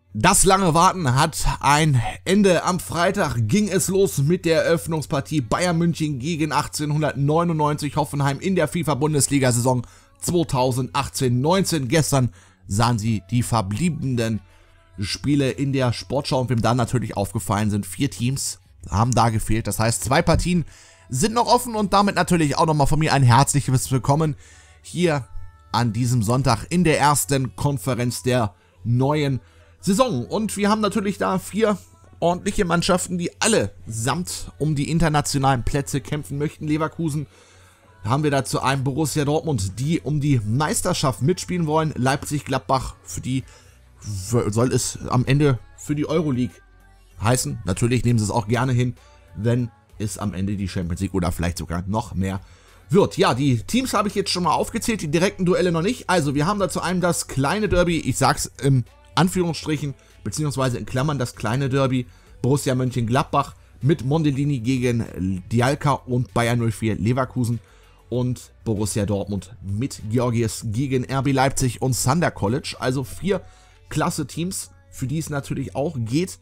Das lange Warten hat ein Ende. Am Freitag ging es los mit der Eröffnungspartie Bayern München gegen 1899 Hoffenheim in der FIFA-Bundesliga-Saison 2018-19. Gestern sahen Sie die verbliebenen Spiele in der Sportschau und wem dann natürlich aufgefallen sind, 4 Teams haben da gefehlt. Das heißt, 2 Partien sind noch offen und damit natürlich auch nochmal von mir ein herzliches Willkommen hier an diesem Sonntag in der ersten Konferenz der neuen Saison. Und wir haben natürlich da 4 ordentliche Mannschaften, die alle samt um die internationalen Plätze kämpfen möchten. Leverkusen haben wir dazu einen Borussia Dortmund, die um die Meisterschaft mitspielen wollen. Leipzig, Gladbach, für die soll es am Ende für die Euroleague heißen. Natürlich nehmen sie es auch gerne hin, wenn es am Ende die Champions League oder vielleicht sogar noch mehr wird. Ja, die Teams habe ich jetzt schon mal aufgezählt, die direkten Duelle noch nicht. Also wir haben dazu einem das kleine Derby, ich sag's im Anführungsstrichen, beziehungsweise in Klammern das kleine Derby, Borussia Mönchengladbach mit Mondellini gegen Dialka und Bayern 04 Leverkusen und Borussia Dortmund mit Georgies gegen RB Leipzig und Thunder College. Also 4 klasse Teams, für die es natürlich auch geht,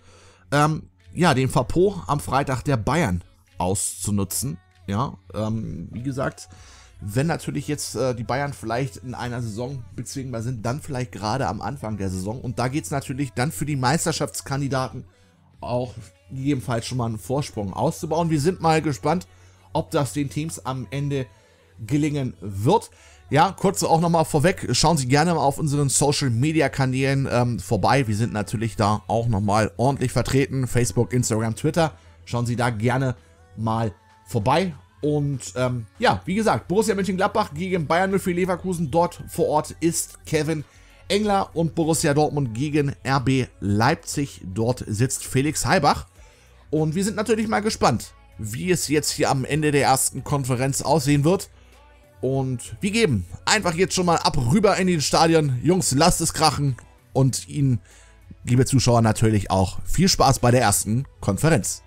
den Verpot am Freitag der Bayern auszunutzen. Ja, wie gesagt, wenn natürlich jetzt die Bayern vielleicht in einer Saison bezwingbar sind, dann vielleicht gerade am Anfang der Saison. Und da geht es natürlich dann für die Meisterschaftskandidaten auch gegebenenfalls schon mal einen Vorsprung auszubauen. Wir sind mal gespannt, ob das den Teams am Ende gelingen wird. Ja, kurz auch nochmal vorweg, schauen Sie gerne mal auf unseren Social-Media-Kanälen vorbei. Wir sind natürlich da auch nochmal ordentlich vertreten. Facebook, Instagram, Twitter. Schauen Sie da gerne mal vorbei. Und wie gesagt, Borussia Mönchengladbach gegen Bayern 04 Leverkusen. Dort vor Ort ist Kevin Engler und Borussia Dortmund gegen RB Leipzig. Dort sitzt Felix Heibach. Und wir sind natürlich mal gespannt, wie es jetzt hier am Ende der ersten Konferenz aussehen wird. Und wir geben einfach jetzt schon mal ab rüber in den Stadion. Jungs, lasst es krachen. Und Ihnen, liebe Zuschauer, natürlich auch viel Spaß bei der ersten Konferenz.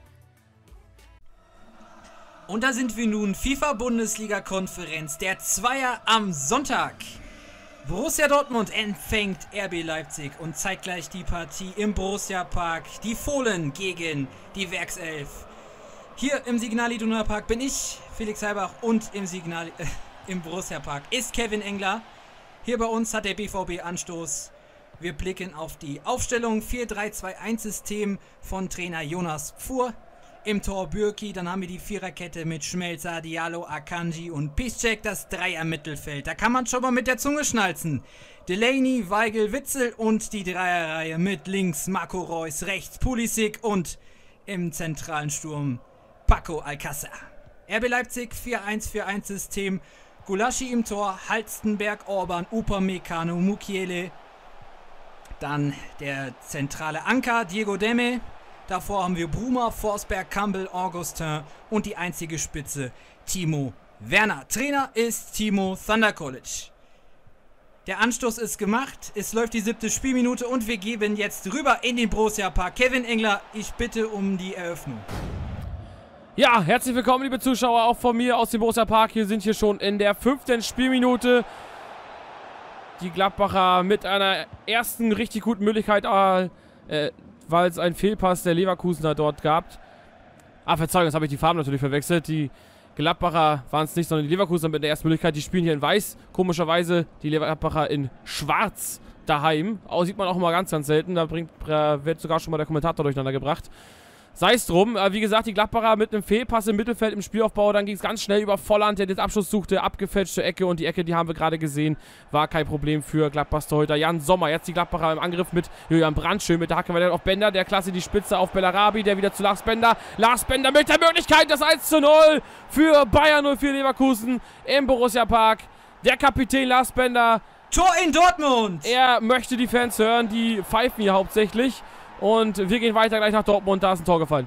Und da sind wir nun, FIFA-Bundesliga-Konferenz, der Zweier am Sonntag. Borussia Dortmund empfängt RB Leipzig und zeitgleich die Partie im Borussia Park. Die Fohlen gegen die Werkself. Hier im Signal Iduna Park bin ich, Felix Heibach, und im Borussia Park ist Kevin Engler. Hier bei uns hat der BVB Anstoß. Wir blicken auf die Aufstellung 4-3-2-1-System von Trainer Jonas Pfuhr. Im Tor Bürki, dann haben wir die Viererkette mit Schmelzer, Diallo, Akanji und Piszczek, das Dreier-Mittelfeld. Da kann man schon mal mit der Zunge schnalzen. Delaney, Weigl, Witzel und die Dreierreihe mit links Marco Reus, rechts Pulisic und im zentralen Sturm Paco Alcácer. RB Leipzig 4-1-4-1-System, Gulaschi im Tor, Halstenberg, Orban, Upamecano, Mukiele. Dann der zentrale Anker, Diego Demme. Davor haben wir Bruma, Forsberg, Campbell, Augustin und die einzige Spitze, Timo Werner. Trainer ist Timo Thunder College. Der Anstoß ist gemacht, es läuft die 7. Spielminute und wir geben jetzt rüber in den Borussia Park. Kevin Engler, ich bitte um die Eröffnung. Ja, herzlich willkommen, liebe Zuschauer, auch von mir aus dem Borussia Park. Wir sind hier schon in der 5. Spielminute. Die Gladbacher mit einer ersten richtig guten Möglichkeit, weil es einen Fehlpass der Leverkusener dort gab. Verzeihung, jetzt habe ich die Farben natürlich verwechselt. Die Gladbacher waren es nicht, sondern die Leverkusener mit der ersten Möglichkeit. Die spielen hier in weiß. Komischerweise die Gladbacher in schwarz daheim. Sieht man auch immer ganz, ganz selten. Da wird sogar schon mal der Kommentator durcheinander gebracht. Sei es drum, wie gesagt, die Gladbacher mit einem Fehlpass im Mittelfeld im Spielaufbau, dann ging es ganz schnell über Volland, der den Abschluss suchte, abgefälschte Ecke und die Ecke, die haben wir gerade gesehen, war kein Problem für Gladbachs Torhüter Jan Sommer. Jetzt die Gladbacher im Angriff mit Julian Brandt, schön mit der Hacke weiter auf Bender, der klasse die Spitze auf Bellarabi, der wieder zu Lars Bender. Lars Bender mit der Möglichkeit, das 1:0 für Bayern 04 Leverkusen im Borussia Park. Der Kapitän Lars Bender. Tor in Dortmund! Er möchte die Fans hören, die pfeifen hier hauptsächlich. Und wir gehen weiter gleich nach Dortmund, da ist ein Tor gefallen.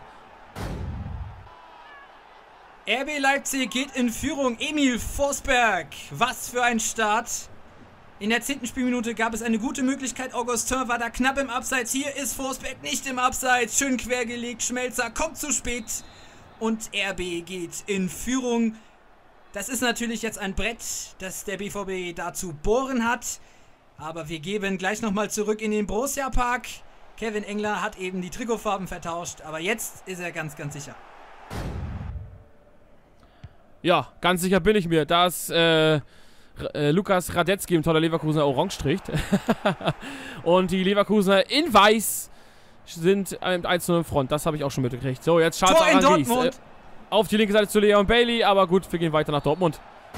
RB Leipzig geht in Führung. Emil Forsberg, was für ein Start. In der 10. Spielminute gab es eine gute Möglichkeit. Augustin war da knapp im Abseits. Hier ist Forsberg nicht im Abseits. Schön quergelegt. Schmelzer kommt zu spät. Und RB geht in Führung. Das ist natürlich jetzt ein Brett, das der BVB da zu bohren hat. Aber wir geben gleich nochmal zurück in den Borussia Park. Kevin Engler hat eben die Trikotfarben vertauscht, aber jetzt ist er ganz, ganz sicher. Ja, ganz sicher bin ich mir, dass Lukas Radetzky im toller Leverkusener Orange trägt. Und die Leverkusener in Weiß sind mit 1:0 in Front. Das habe ich auch schon mitgekriegt. So, jetzt Charles Aranguiz auf die linke Seite zu Leon Bailey, aber gut, wir gehen weiter nach Dortmund.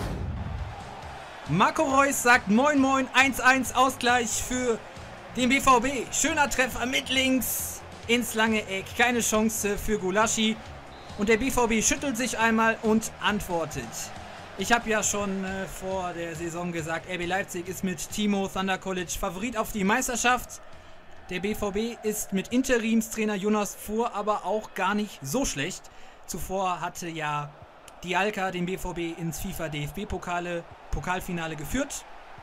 Marco Reus sagt Moin Moin, 1:1 Ausgleich für den BVB. Schöner Treffer mit links ins lange Eck. Keine Chance für Gulaschi. Und der BVB schüttelt sich einmal und antwortet. Ich habe ja schon vor der Saison gesagt, RB Leipzig ist mit Timo Thunder College Favorit auf die Meisterschaft. Der BVB ist mit Interimstrainer Jonas Fuhr aber auch gar nicht so schlecht. Zuvor hatte ja Dialka den BVB ins FIFA-DFB-Pokalfinale geführt.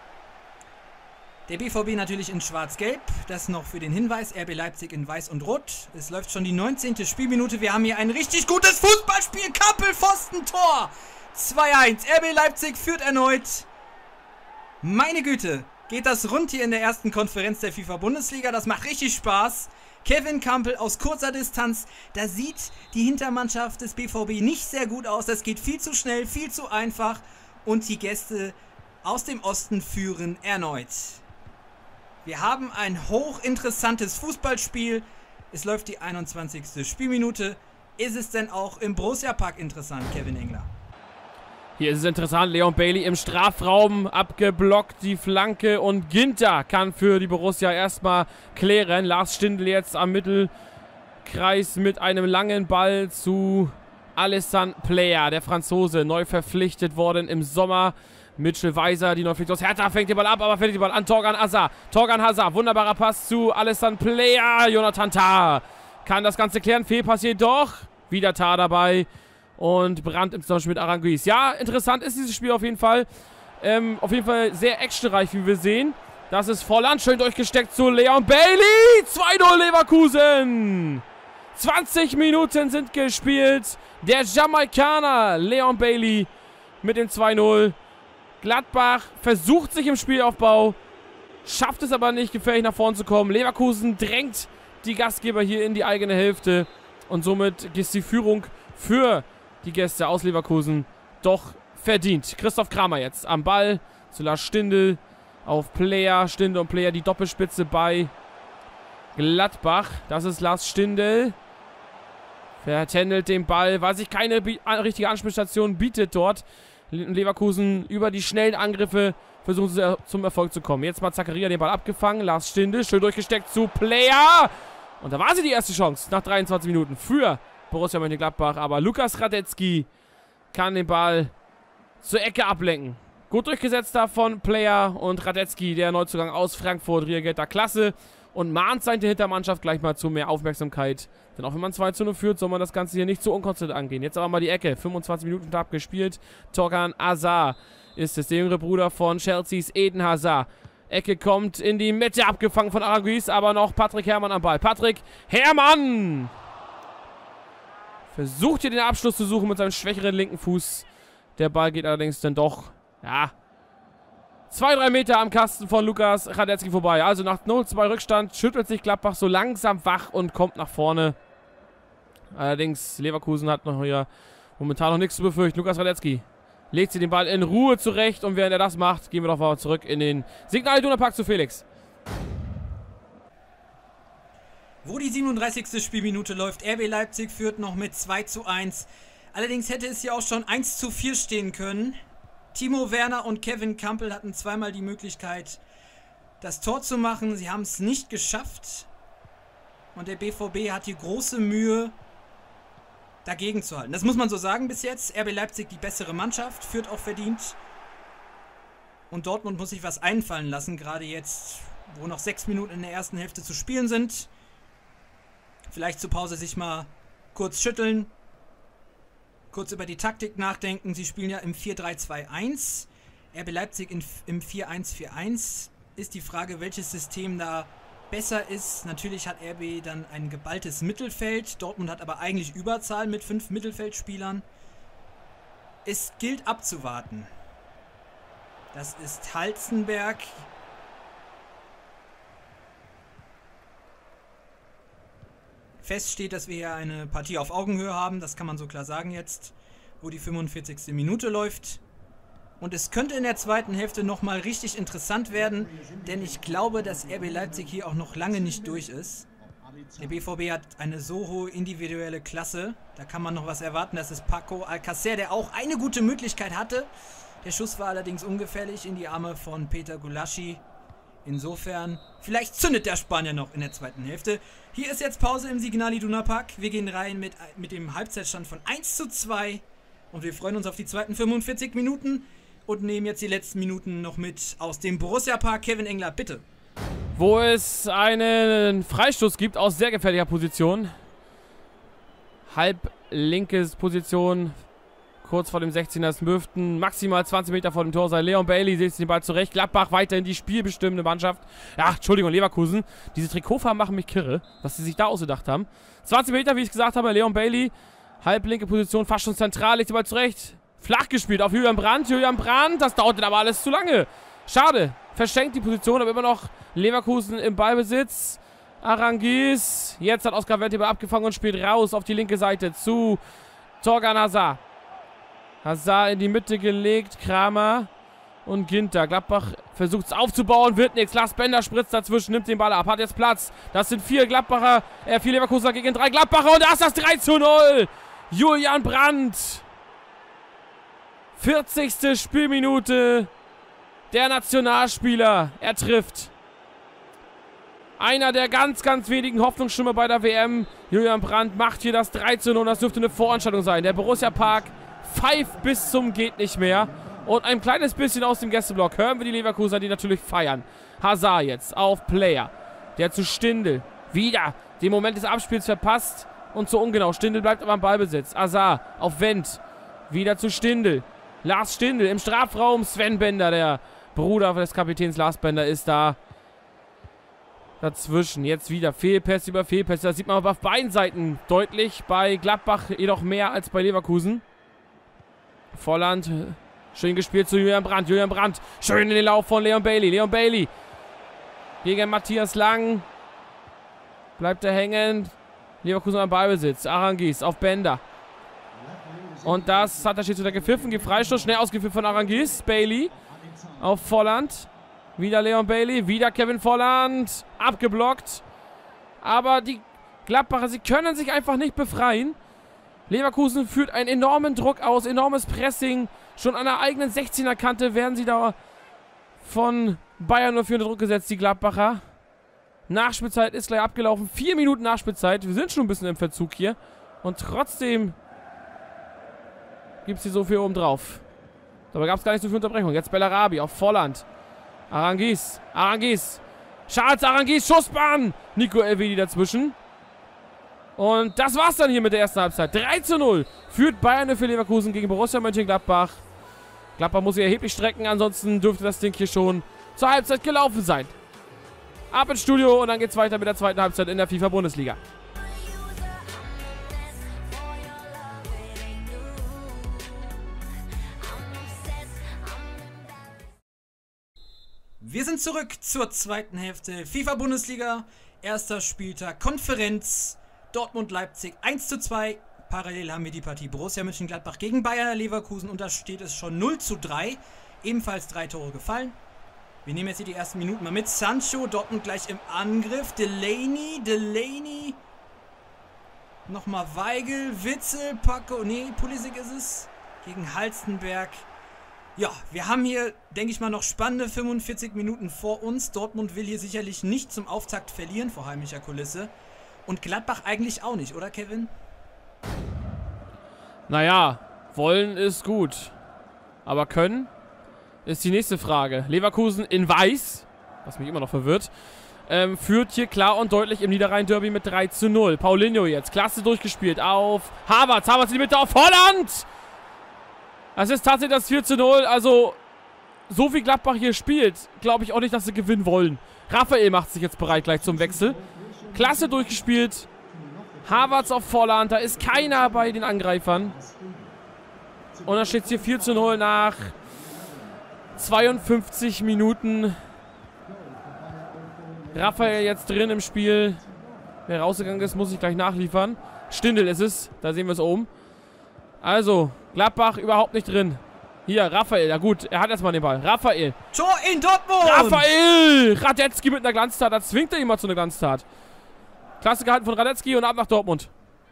Der BVB natürlich in Schwarz-Gelb, das noch für den Hinweis, RB Leipzig in Weiß und Rot. Es läuft schon die 19. Spielminute, wir haben hier ein richtig gutes Fußballspiel, Kappel, Pfosten, Tor! 2:1, RB Leipzig führt erneut. Meine Güte, geht das rund hier in der ersten Konferenz der FIFA-Bundesliga, das macht richtig Spaß. Kevin Campbell aus kurzer Distanz, da sieht die Hintermannschaft des BVB nicht sehr gut aus, das geht viel zu schnell, viel zu einfach und die Gäste aus dem Osten führen erneut. Wir haben ein hochinteressantes Fußballspiel. Es läuft die 21. Spielminute. Ist es denn auch im Borussia Park interessant, Kevin Engler? Hier ist es interessant. Leon Bailey im Strafraum abgeblockt, die Flanke. Und Ginter kann für die Borussia erstmal klären. Lars Stindl jetzt am Mittelkreis mit einem langen Ball zu Alassane Plea, der Franzose, neu verpflichtet worden im Sommer. Mitchell Weiser, die Neuverpflichtung aus Hertha, fängt den Ball ab, aber fällt den Ball an Torgan Hazard. Torgan Hazard, wunderbarer Pass zu Alassane Plea. Jonathan Tah kann das Ganze klären. Fehlpass jedoch. Wieder Tah dabei. Und Brandt im Zusammenspiel mit Aranguiz. Ja, interessant ist dieses Spiel auf jeden Fall. Auf jeden Fall sehr actionreich, wie wir sehen. Das ist Volland, schön durchgesteckt zu Leon Bailey. 2:0 Leverkusen. 20 Minuten sind gespielt. Der Jamaikaner Leon Bailey mit dem 2:0. Gladbach versucht sich im Spielaufbau, schafft es aber nicht, gefährlich nach vorn zu kommen. Leverkusen drängt die Gastgeber hier in die eigene Hälfte. Und somit ist die Führung für die Gäste aus Leverkusen doch verdient. Christoph Kramer jetzt am Ball zu Lars Stindl auf Plea. Stindl und Plea die Doppelspitze bei Gladbach. Das ist Lars Stindl. Vertändelt den Ball, weil sich keine richtige Anspielstation bietet dort. Leverkusen über die schnellen Angriffe versuchen sie zum Erfolg zu kommen. Jetzt mal Zakaria den Ball abgefangen. Lars Stindl schön durchgesteckt zu Plea. Und da war sie die erste Chance nach 23 Minuten für Borussia Mönchengladbach. Aber Lukas Radetzky kann den Ball zur Ecke ablenken. Gut durchgesetzt da von Plea und Radetzky, der Neuzugang aus Frankfurt, reagiert da klasse und mahnt seine Hintermannschaft gleich mal zu mehr Aufmerksamkeit. Denn auch wenn man 2:0 führt, soll man das Ganze hier nicht so unkonzentriert angehen. Jetzt aber mal die Ecke. 25 Minuten abgespielt. Torgan Hazard ist es, der jüngere Bruder von Chelseas Eden Hazard. Ecke kommt in die Mitte, abgefangen von Aranguiz, aber noch Patrick Herrmann am Ball. Patrick Herrmann versucht hier den Abschluss zu suchen mit seinem schwächeren linken Fuß. Der Ball geht allerdings dann doch, ja, 2-3 Meter am Kasten von Lukas Radetzky vorbei. Also nach 0:2 Rückstand schüttelt sich Gladbach so langsam wach und kommt nach vorne. Allerdings Leverkusen hat noch hier momentan noch nichts zu befürchten. Lukas Radetzky legt sich den Ball in Ruhe zurecht und während er das macht, gehen wir doch mal zurück in den Signal Iduna Park zu Felix. Wo die 37. Spielminute läuft, RB Leipzig führt noch mit 2:1. Allerdings hätte es ja auch schon 1:4 stehen können. Timo Werner und Kevin Campbell hatten zweimal die Möglichkeit, das Tor zu machen. Sie haben es nicht geschafft. Und der BVB hat hier große Mühe, dagegen zu halten. Das muss man so sagen bis jetzt. RB Leipzig die bessere Mannschaft, führt auch verdient. Und Dortmund muss sich was einfallen lassen, gerade jetzt, wo noch 6 Minuten in der ersten Hälfte zu spielen sind. Vielleicht zur Pause sich mal kurz schütteln. Kurz über die Taktik nachdenken. Sie spielen ja im 4-3-2-1. RB Leipzig im 4-1-4-1. Ist die Frage, welches System da besser ist. Natürlich hat RB dann ein geballtes Mittelfeld. Dortmund hat aber eigentlich Überzahl mit 5 Mittelfeldspielern. Es gilt abzuwarten. Das ist Halstenberg. feststeht, dass wir hier eine Partie auf Augenhöhe haben. Das kann man so klar sagen jetzt, wo die 45. Minute läuft. Und es könnte in der zweiten Hälfte nochmal richtig interessant werden, denn ich glaube, dass RB Leipzig hier auch noch lange nicht durch ist. Der BVB hat eine so hohe individuelle Klasse, da kann man noch was erwarten. Das ist Paco Alcácer, der auch eine gute Möglichkeit hatte. Der Schuss war allerdings ungefährlich in die Arme von Peter Gulaschi. Insofern, vielleicht zündet der Spanier noch in der zweiten Hälfte. Hier ist jetzt Pause im Signal Iduna Park. Wir gehen rein mit dem Halbzeitstand von 1:2 und wir freuen uns auf die zweiten 45 Minuten und nehmen jetzt die letzten Minuten noch mit aus dem Borussia Park. Kevin Engler, bitte. Wo es einen Freistoß gibt aus sehr gefährlicher Position. Halblinke Position. Kurz vor dem 16er ist Müften. Maximal 20 Meter vor dem Tor sein. Leon Bailey setzt den Ball zurecht. Gladbach weiterhin die spielbestimmende Mannschaft. Ja, Entschuldigung, Leverkusen. Diese Trikotfarben machen mich kirre, was sie sich da ausgedacht haben. 20 Meter, wie ich es gesagt habe. Leon Bailey. Halblinke Position, fast schon zentral. Legt den Ball zurecht. Flach gespielt auf Julian Brandt. Julian Brandt, das dauert aber alles zu lange. Schade. Verschenkt die Position, aber immer noch Leverkusen im Ballbesitz. Arangis. Jetzt hat Oskar Wendt abgefangen und spielt raus auf die linke Seite zu Torgan Hazard. Hazard in die Mitte gelegt. Kramer und Ginter. Gladbach versucht es aufzubauen. Wird nichts. Lars Bender spritzt dazwischen. Nimmt den Ball ab. Hat jetzt Platz. Das sind 4 Leverkusener gegen 3 Gladbacher. Und da ist das 3:0. Julian Brandt. 40. Spielminute. Der Nationalspieler. Er trifft. Einer der ganz, ganz wenigen Hoffnungsschimmer bei der WM. Julian Brandt macht hier das 3:0. Und das dürfte eine Vorentscheidung sein. Der Borussia Park pfeift bis zum geht nicht mehr. Und ein kleines bisschen aus dem Gästeblock hören wir die Leverkusener, die natürlich feiern. Hazard jetzt auf Player. Der zu Stindl. Wieder den Moment des Abspiels verpasst. Und zu ungenau. Stindl bleibt aber am Ballbesitz. Hazard auf Wendt. Wieder zu Stindl. Lars Stindl im Strafraum. Sven Bender, der Bruder des Kapitäns Lars Bender, ist da dazwischen. Jetzt wieder Fehlpässe über Fehlpässe. Das sieht man aber auf beiden Seiten deutlich. Bei Gladbach jedoch mehr als bei Leverkusen. Volland. Schön gespielt zu Julian Brandt. Julian Brandt. Schön in den Lauf von Leon Bailey. Leon Bailey. Gegen Matthias Lang. Bleibt er hängen. Leverkusen am Ballbesitz. Arangis auf Bender. Und das hat der Schiedsrichter gepfiffen. Gibt Freistoß. Schnell ausgeführt von Arangis. Bailey. Auf Volland. Wieder Leon Bailey. Wieder Kevin Volland. Abgeblockt. Aber die Gladbacher, sie können sich einfach nicht befreien. Leverkusen führt einen enormen Druck aus. Enormes Pressing. Schon an der eigenen 16er Kante werden sie da von Bayern nur für unter Druck gesetzt, die Gladbacher. Nachspielzeit ist gleich abgelaufen. 4 Minuten Nachspielzeit. Wir sind schon ein bisschen im Verzug hier. Und trotzdem gibt es hier so viel oben drauf. Dabei gab es gar nicht so viel Unterbrechung. Jetzt Bellarabi auf Volland. Arangis. Arangis. Charles Arangis. Schussbahn. Nico Elvedi dazwischen. Und das war's dann hier mit der ersten Halbzeit. 3:0 führt Bayern für Leverkusen gegen Borussia Mönchengladbach. Gladbach muss sich erheblich strecken. Ansonsten dürfte das Ding hier schon zur Halbzeit gelaufen sein. Ab ins Studio und dann geht's weiter mit der zweiten Halbzeit in der FIFA-Bundesliga. Wir sind zurück zur zweiten Hälfte FIFA-Bundesliga. Erster Spieltag Konferenz. Dortmund-Leipzig 1:2. Parallel haben wir die Partie Borussia Mönchengladbach gegen Bayer Leverkusen und da steht es schon 0:3. Ebenfalls 3 Tore gefallen. Wir nehmen jetzt hier die ersten Minuten mal mit. Sancho, Dortmund gleich im Angriff. Delaney. Nochmal Weigl, Witzel, Paco. Nee, Pulisic ist es. Gegen Halstenberg. Ja, wir haben hier, denke ich mal, noch spannende 45 Minuten vor uns. Dortmund will hier sicherlich nicht zum Auftakt verlieren vor heimischer Kulisse. Und Gladbach eigentlich auch nicht, oder Kevin? Naja, wollen ist gut. Aber können ist die nächste Frage. Leverkusen in weiß, was mich immer noch verwirrt, führt hier klar und deutlich im Niederrhein-Derby mit 3:0. Paulinho jetzt, klasse durchgespielt auf Havertz. Havertz in die Mitte auf Holland! Das ist tatsächlich das 4:0. Also, so wie Gladbach hier spielt, glaube ich auch nicht, dass sie gewinnen wollen. Raphael macht sich jetzt bereit gleich zum Wechsel. Klasse durchgespielt. Havertz auf Volland. Da ist keiner bei den Angreifern. Und dann steht es hier 4:0 nach 52 Minuten. Raphael jetzt drin im Spiel. Wer rausgegangen ist, muss ich gleich nachliefern. Stindl ist es. Da sehen wir es oben. Also, Gladbach überhaupt nicht drin. Hier, Raphael. Ja gut, er hat erstmal den Ball. Raphael. Tor in Dortmund! Raphael! Radetzky mit einer Glanztat. Da zwingt er ihn mal zu einer Glanztat. Klasse gehalten von Radetzky und ab nach Dortmund.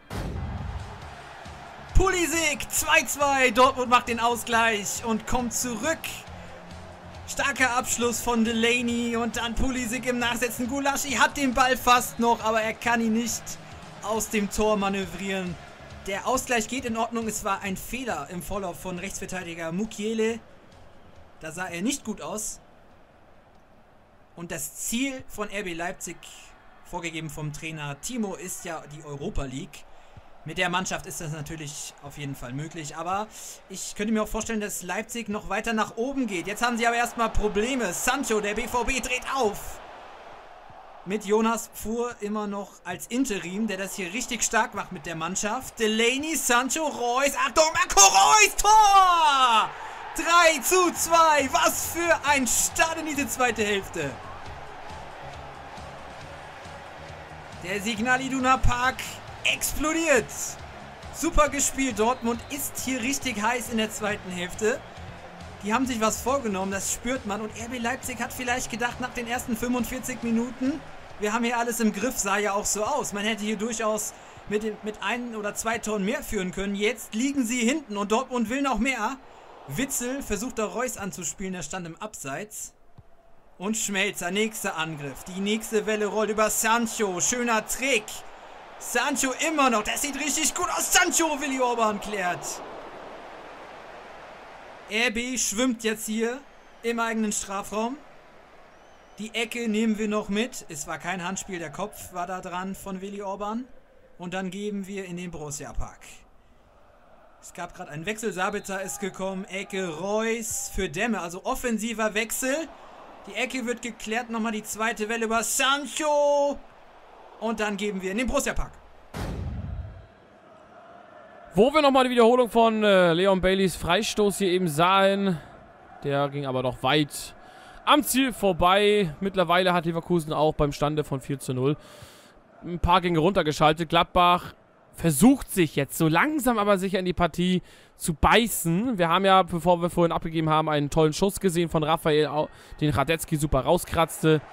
Pulisic, 2-2. Dortmund macht den Ausgleich und kommt zurück. Starker Abschluss von Delaney und dann Pulisic im Nachsetzen. Gulaschi hat den Ball fast noch, aber er kann ihn nicht aus dem Tor manövrieren. Der Ausgleich geht in Ordnung. Es war ein Fehler im Vorlauf von Rechtsverteidiger Mukiele. Da sah er nicht gut aus. Und das Ziel von RB Leipzig, vorgegeben vom Trainer Timo, ist ja die Europa League. Mit der Mannschaft ist das natürlich auf jeden Fall möglich, aber ich könnte mir auch vorstellen, dass Leipzig noch weiter nach oben geht. Jetzt haben sie aber erstmal Probleme. Sancho, der BVB, dreht auf. Mit Jonas Pfuhr immer noch als Interim, der das hier richtig stark macht mit der Mannschaft. Delaney, Sancho, Reus, Achtung, Marco Reus, Tor! 3:2, was für ein Start in diese zweite Hälfte. Der Signal Iduna Park explodiert. Super gespielt. Dortmund ist hier richtig heiß in der zweiten Hälfte. Die haben sich was vorgenommen, das spürt man. Und RB Leipzig hat vielleicht gedacht, nach den ersten 45 Minuten, wir haben hier alles im Griff, sah ja auch so aus. Man hätte hier durchaus mit 1 oder 2 Toren mehr führen können. Jetzt liegen sie hinten und Dortmund will noch mehr. Witzel versucht da Reus anzuspielen, der stand im Abseits. Und Schmelzer, nächster Angriff. Die nächste Welle rollt über Sancho. Schöner Trick. Sancho immer noch. Das sieht richtig gut aus. Sancho, Willi Orban klärt. RB schwimmt jetzt hier im eigenen Strafraum. Die Ecke nehmen wir noch mit. Es war kein Handspiel. Der Kopf war da dran von Willi Orban. Und dann geben wir in den Borussia Park. Es gab gerade einen Wechsel. Sabitzer ist gekommen. Ecke Reus für Demme. Also offensiver Wechsel. Die Ecke wird geklärt. Nochmal die zweite Welle über Sancho. Und dann geben wir in den Borussia Park. Wo wir nochmal die Wiederholung von Leon Baileys Freistoß hier eben sahen. Der ging aber doch weit am Ziel vorbei. Mittlerweile hat Leverkusen auch beim Stande von 4:0 ein paar Gänge runtergeschaltet. Gladbach versucht sich jetzt so langsam aber sicher in die Partie zu beißen. Wir haben ja, bevor wir vorhin abgegeben haben, einen tollen Schuss gesehen von Raphael, den Radetzky super rauskratzte.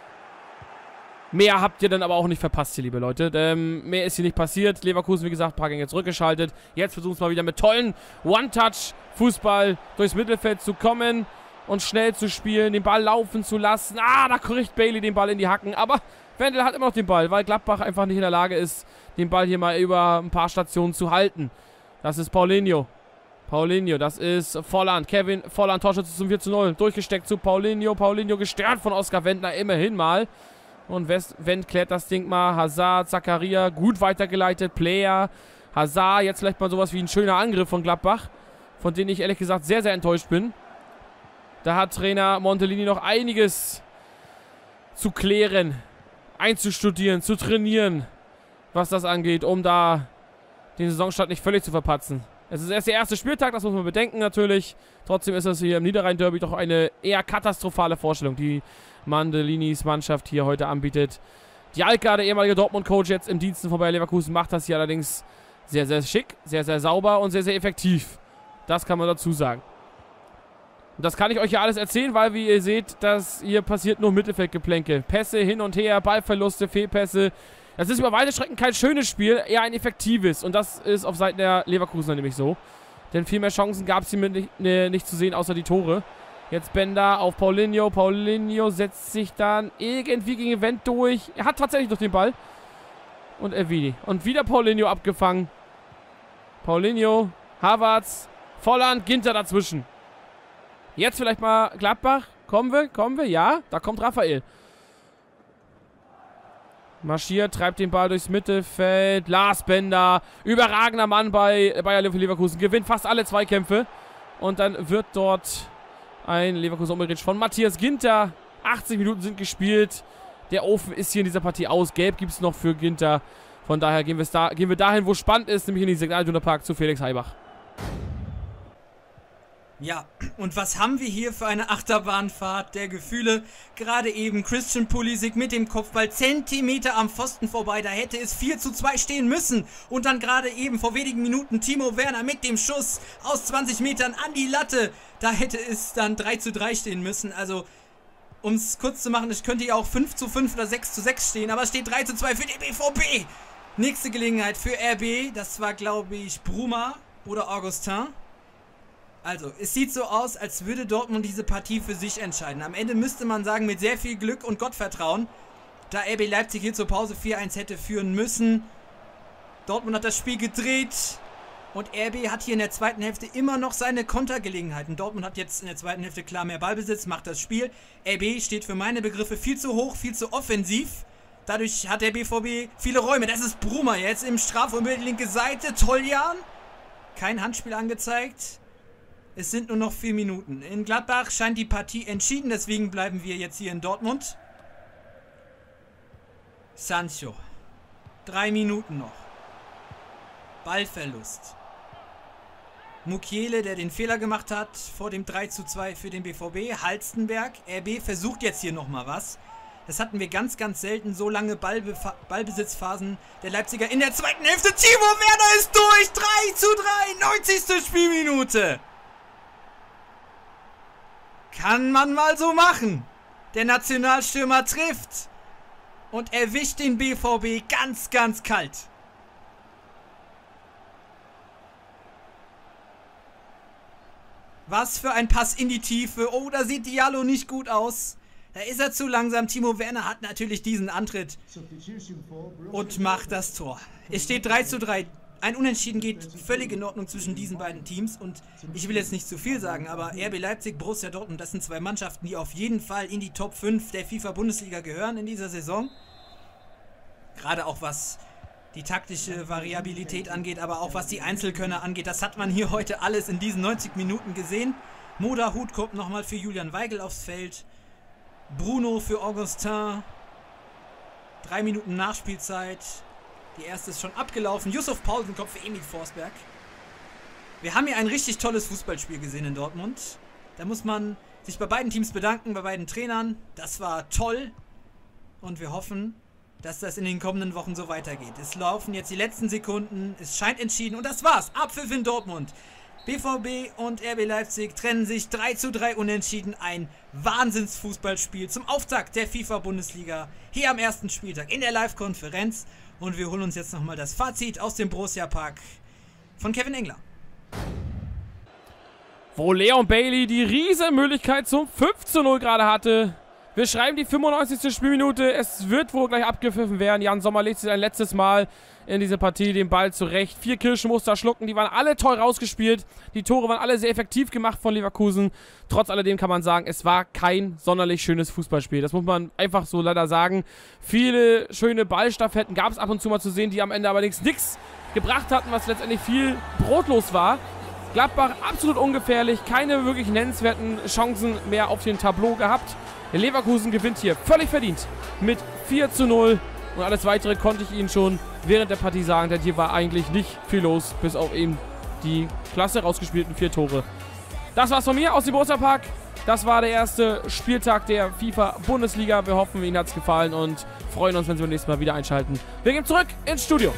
Mehr habt ihr dann aber auch nicht verpasst hier, liebe Leute. Mehr ist hier nicht passiert. Leverkusen, wie gesagt, ein paar Gänge zurückgeschaltet. Jetzt versuchen es mal wieder mit tollen One-Touch-Fußball durchs Mittelfeld zu kommen und schnell zu spielen, den Ball laufen zu lassen. Ah, da kriegt Bailey den Ball in die Hacken. Aber Wendel hat immer noch den Ball, weil Gladbach einfach nicht in der Lage ist, den Ball hier mal über ein paar Stationen zu halten. Das ist Paulinho. Paulinho, das ist Volland. Kevin Volland, Torschütze zum 4:0. Durchgesteckt zu Paulinho. Paulinho gestört von Oskar Wendner, immerhin mal. Und Wendt klärt das Ding mal. Hazard, Zakaria, gut weitergeleitet. Player, Hazard, jetzt vielleicht mal sowas wie ein schöner Angriff von Gladbach, von dem ich ehrlich gesagt sehr, sehr enttäuscht bin. Da hat Trainer Montellini noch einiges zu klären, einzustudieren, zu trainieren, was das angeht, um da den Saisonstart nicht völlig zu verpatzen. Es ist erst der erste Spieltag, das muss man bedenken natürlich. Trotzdem ist das hier im Niederrhein-Derby doch eine eher katastrophale Vorstellung, die Mandellinis Mannschaft hier heute anbietet. Die Alka, der ehemalige Dortmund-Coach, jetzt im Diensten von Bayer Leverkusen, macht das hier allerdings sehr, sehr schick, sehr, sehr sauber und sehr, sehr effektiv. Das kann man dazu sagen. Und das kann ich euch ja alles erzählen, weil, wie ihr seht, das hier passiert nur Mittelfeldgeplänke. Pässe hin und her, Ballverluste, Fehlpässe. Das ist über weite Strecken kein schönes Spiel, eher ein effektives. Und das ist auf Seiten der Leverkusener nämlich so. Denn viel mehr Chancen gab es hier nicht zu sehen, außer die Tore. Jetzt Bender auf Paulinho. Paulinho setzt sich dann irgendwie gegen Wendt durch. Er hat tatsächlich noch den Ball. Und Elvedi. Und wieder Paulinho abgefangen. Paulinho, Havertz, Volland, Ginter dazwischen. Jetzt vielleicht mal Gladbach. Kommen wir? Ja, da kommt Raphael. Marschiert, treibt den Ball durchs Mittelfeld. Lars Bender, überragender Mann bei Bayer Leverkusen. Gewinnt fast alle Zweikämpfe. Und dann wird dort ein Leverkusen umgeritscht von Matthias Ginter. 80 Minuten sind gespielt. Der Ofen ist hier in dieser Partie aus. Gelb gibt es noch für Ginter. Von daher gehen wir dahin, wo spannend ist, nämlich in den Signal Iduna Park zu Felix Heibach. Ja, und was haben wir hier für eine Achterbahnfahrt der Gefühle? Gerade eben Christian Pulisic mit dem Kopfball Zentimeter am Pfosten vorbei. Da hätte es 4:2 stehen müssen. Und dann gerade eben vor wenigen Minuten Timo Werner mit dem Schuss aus 20 Metern an die Latte. Da hätte es dann 3:3 stehen müssen. Also, um es kurz zu machen, es könnte ja auch 5:5 oder 6:6 stehen. Aber es steht 3:2 für den BVB. Nächste Gelegenheit für RB. Das war, glaube ich, Bruma oder Augustin. Also, es sieht so aus, als würde Dortmund diese Partie für sich entscheiden. Am Ende müsste man sagen, mit sehr viel Glück und Gottvertrauen, da RB Leipzig hier zur Pause 4:1 hätte führen müssen. Dortmund hat das Spiel gedreht und RB hat hier in der zweiten Hälfte immer noch seine Kontergelegenheiten. Dortmund hat jetzt in der zweiten Hälfte klar mehr Ballbesitz, macht das Spiel. RB steht für meine Begriffe viel zu hoch, viel zu offensiv. Dadurch hat der BVB viele Räume. Das ist Bruma jetzt im Strafraum über die linke Seite. Toljan. Kein Handspiel angezeigt. Es sind nur noch 4 Minuten. In Gladbach scheint die Partie entschieden, deswegen bleiben wir jetzt hier in Dortmund. Sancho. 3 Minuten noch. Ballverlust. Mukiele, der den Fehler gemacht hat vor dem 3:2 für den BVB. Halstenberg. RB versucht jetzt hier nochmal was. Das hatten wir ganz, ganz selten. So lange Ballbesitzphasen der Leipziger in der zweiten Hälfte. Timo Werner ist durch. 3:3. 90. Spielminute. Kann man mal so machen. Der Nationalstürmer trifft und erwischt den BVB ganz, ganz kalt. Was für ein Pass in die Tiefe. Oh, da sieht Diallo nicht gut aus. Da ist er zu langsam. Timo Werner hat natürlich diesen Antritt und macht das Tor. Es steht 3:3. Ein Unentschieden geht völlig in Ordnung zwischen diesen beiden Teams und ich will jetzt nicht zu viel sagen, aber RB Leipzig, Borussia Dortmund, das sind zwei Mannschaften, die auf jeden Fall in die Top 5 der FIFA-Bundesliga gehören in dieser Saison. Gerade auch was die taktische Variabilität angeht, aber auch was die Einzelkönner angeht, das hat man hier heute alles in diesen 90 Minuten gesehen. Moda Hut kommt nochmal für Julian Weigl aufs Feld, Bruno für Augustin, 3 Minuten Nachspielzeit. Die erste ist schon abgelaufen. Yusuf Paulsen kommt für Emil Forsberg. Wir haben hier ein richtig tolles Fußballspiel gesehen in Dortmund. Da muss man sich bei beiden Teams bedanken, bei beiden Trainern. Das war toll. Und wir hoffen, dass das in den kommenden Wochen so weitergeht. Es laufen jetzt die letzten Sekunden. Es scheint entschieden. Und das war's. Abpfiff in Dortmund. BVB und RB Leipzig trennen sich 3:3 unentschieden. Ein Wahnsinnsfußballspiel zum Auftakt der FIFA-Bundesliga. Hier am ersten Spieltag in der Live-Konferenz. Und wir holen uns jetzt nochmal das Fazit aus dem Borussia Park von Kevin Engler. Wo Leon Bailey die riesen Möglichkeit zum 5:0 gerade hatte. Wir schreiben die 95. Spielminute. Es wird wohl gleich abgepfiffen werden. Jan Sommer legt sich ein letztes Mal in diese Partie den Ball zurecht. 4 Kirschen musste er schlucken. Die waren alle toll rausgespielt. Die Tore waren alle sehr effektiv gemacht von Leverkusen. Trotz alledem kann man sagen, es war kein sonderlich schönes Fußballspiel. Das muss man einfach so leider sagen. Viele schöne Ballstaffetten gab es ab und zu mal zu sehen, die am Ende allerdings nichts gebracht hatten, was letztendlich viel brotlos war. Gladbach absolut ungefährlich. Keine wirklich nennenswerten Chancen mehr auf dem Tableau gehabt. Der Leverkusen gewinnt hier völlig verdient mit 4:0 und alles weitere konnte ich Ihnen schon während der Partie sagen, denn hier war eigentlich nicht viel los, bis auf eben die klasse rausgespielten 4 Tore. Das war's von mir aus dem Borussia Park. Das war der erste Spieltag der FIFA-Bundesliga. Wir hoffen, Ihnen hat's gefallen und freuen uns, wenn Sie beim nächsten Mal wieder einschalten. Wir gehen zurück ins Studio.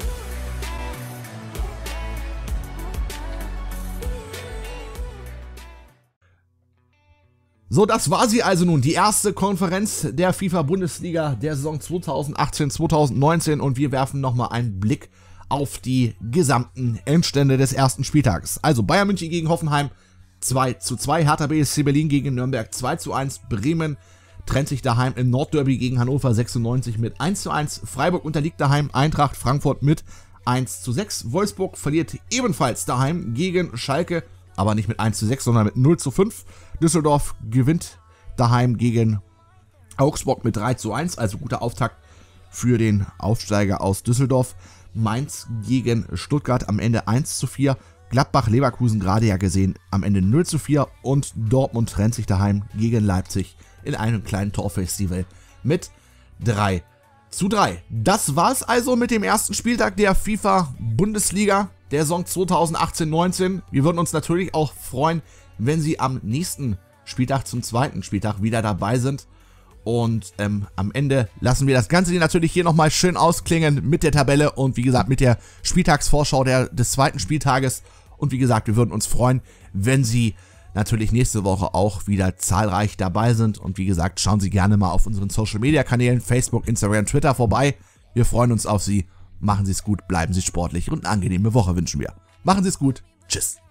So, das war sie also nun, die erste Konferenz der FIFA-Bundesliga der Saison 2018-2019 und wir werfen nochmal einen Blick auf die gesamten Endstände des ersten Spieltags. Also Bayern München gegen Hoffenheim 2:2, Hertha BSC Berlin gegen Nürnberg 2:1, Bremen trennt sich daheim im Nordderby gegen Hannover 96 mit 1:1, Freiburg unterliegt daheim Eintracht Frankfurt mit 1:6, Wolfsburg verliert ebenfalls daheim gegen Schalke, aber nicht mit 1:6, sondern mit 0:5. Düsseldorf gewinnt daheim gegen Augsburg mit 3:1, also guter Auftakt für den Aufsteiger aus Düsseldorf. Mainz gegen Stuttgart am Ende 1:4. Gladbach-Leverkusen gerade ja gesehen, am Ende 0:4. Und Dortmund trennt sich daheim gegen Leipzig in einem kleinen Torfestival mit 3:3. Das war's also mit dem ersten Spieltag der FIFA-Bundesliga der Saison 2018-19. Wir würden uns natürlich auch freuen, wenn Sie am nächsten Spieltag zum zweiten Spieltag wieder dabei sind. Und am Ende lassen wir das Ganze natürlich hier nochmal schön ausklingen mit der Tabelle und wie gesagt mit der Spieltagsvorschau des zweiten Spieltages. Und wie gesagt, wir würden uns freuen, wenn Sie natürlich nächste Woche auch wieder zahlreich dabei sind. Und wie gesagt, schauen Sie gerne mal auf unseren Social Media Kanälen, Facebook, Instagram, Twitter vorbei. Wir freuen uns auf Sie. Machen Sie es gut, bleiben Sie sportlich und eine angenehme Woche wünschen wir. Machen Sie es gut. Tschüss.